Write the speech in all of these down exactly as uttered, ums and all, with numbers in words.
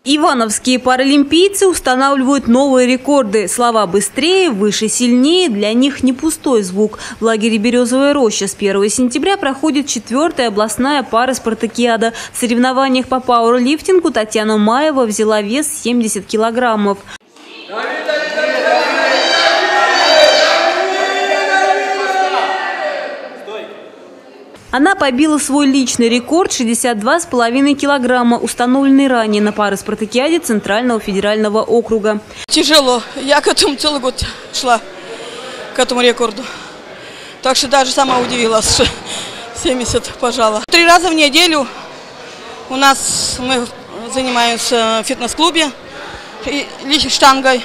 Ивановские паралимпийцы устанавливают новые рекорды. Слова «быстрее», «выше», «сильнее» для них не пустой звук. В лагере «Березовая роща» с первого сентября проходит четвертая областная пара-спартакиада. В соревнованиях по пауэрлифтингу Татьяна Маева взяла вес семьдесят килограммов. Она побила свой личный рекорд шестьдесят два с половиной килограмма, установленный ранее на пара-спартакиаде Центрального федерального округа. Тяжело. Я к этому целый год шла, к этому рекорду. Так что даже сама удивилась, что семьдесят пожала. Три раза в неделю у нас мы занимаемся в фитнес-клубе штангой.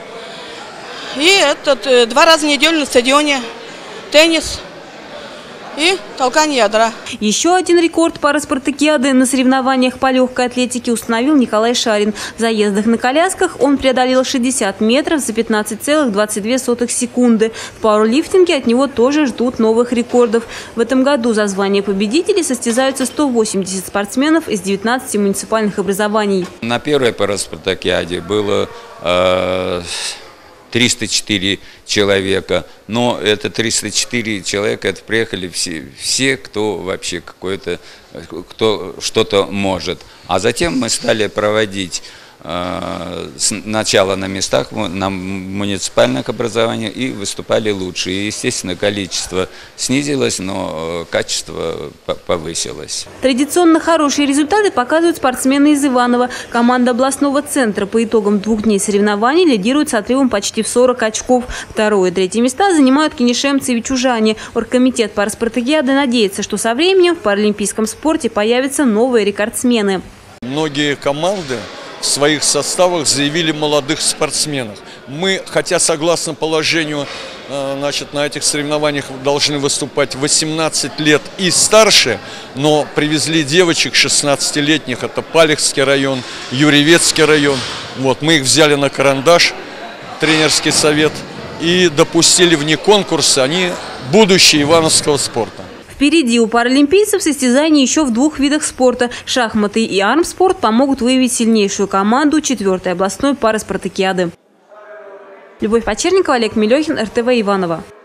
И этот, два раза в неделю на стадионе теннис и толкание ядра. Еще один рекорд пара-спартакиады на соревнованиях по легкой атлетике установил Николай Шарин. В заездах на колясках он преодолел шестьдесят метров за пятнадцать целых двадцать две сотых секунды. В пауэрлифтинге от него тоже ждут новых рекордов. В этом году за звание победителей состязаются сто восемьдесят спортсменов из девятнадцати муниципальных образований. На первой пара-спартакиаде было э триста четыре человека, но это триста четыре человека, это приехали все, все кто вообще какой-то, кто что-то может. А затем мы стали проводить э, сначала на местах, на муниципальных образованиях, и выступали лучше. И, естественно, количество снизилось, но качество повысилось. Традиционно хорошие результаты показывают спортсмены из Иваново. Команда областного центра по итогам двух дней соревнований лидирует с отрывом почти в сорок очков. Второе и третье места занимают кинешемцы и вичужане. Оргкомитет пара-спартакиады надеется, что со временем в паралимпийском спорте появятся новые рекордсмены. Многие команды в своих составах заявили молодых спортсменов. Мы, хотя согласно положению, значит, на этих соревнованиях должны выступать восемнадцать лет и старше, но привезли девочек шестнадцатилетних, это Палехский район, Юрьевецкий район. Вот, мы их взяли на карандаш, тренерский совет, и допустили вне конкурса, они будущее ивановского спорта. Впереди у паралимпийцев состязания еще в двух видах спорта. Шахматы и армспорт помогут выявить сильнейшую команду четвертой областной пары-спартакиады. Любовь Почерникова, Олег Мелехин, эр тэ вэ Иваново.